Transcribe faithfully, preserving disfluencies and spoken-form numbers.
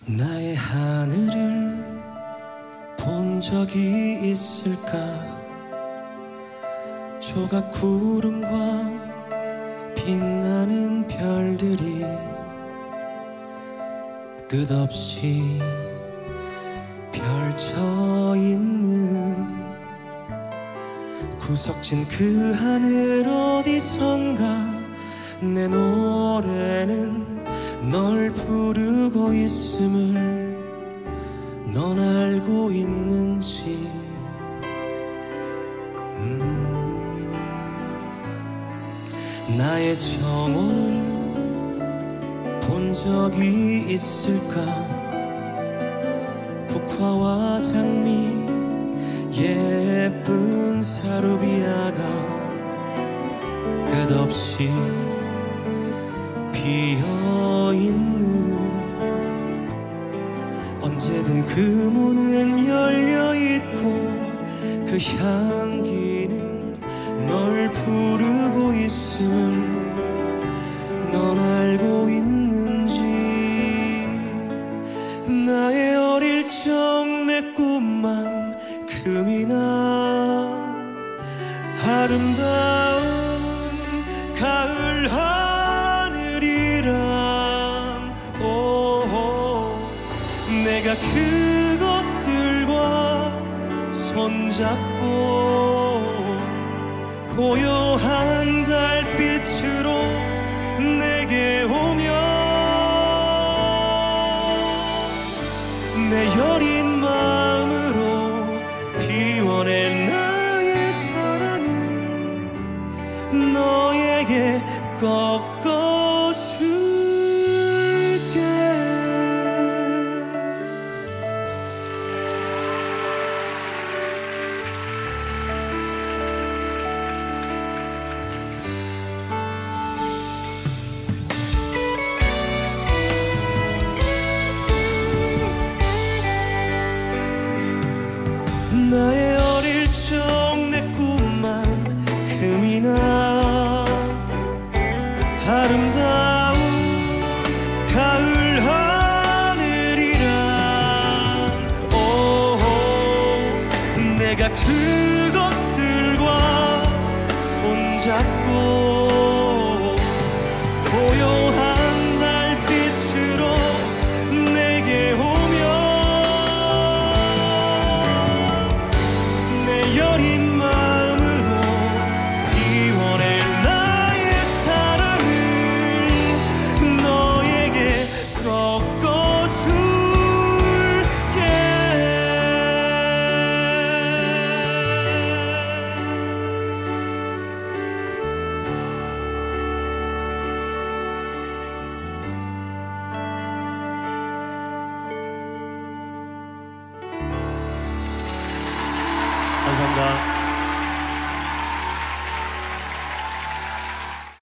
나의 하늘을 본 적이 있을까? 조각 구름과 빛나는 별들이 끝없이 펼쳐있는 구석진 그 하늘 어디선가 내 노래는 널 부르고 있음을 넌 알고 있는지. 음, 나의 정원을 본 적이 있을까? 국화와 장미 예쁜 사루비아가 끝없이 피어있는 언제든 그 문은 열려있고 그 향기는 널 부르고 있음을 넌 알고 있는지. 나의 어릴 적 내 꿈만큼이나 아름다운 가을 하늘이란 오, 내가 그것들과 손잡고 고요한 달빛으로 내게 오면 내 여린 마음으로 피워낸 나의 사랑을 너에게 꺾어줄게. 나의 어릴 적 내 꿈만큼이나 아름다운 가을 하늘이란 오, 내가 그것들과 손잡고 고요한 달빛으로 내게 오면 여린 마음으로 피워낸 나의 사랑을 너에게 꺾어줄게. 감사합니다.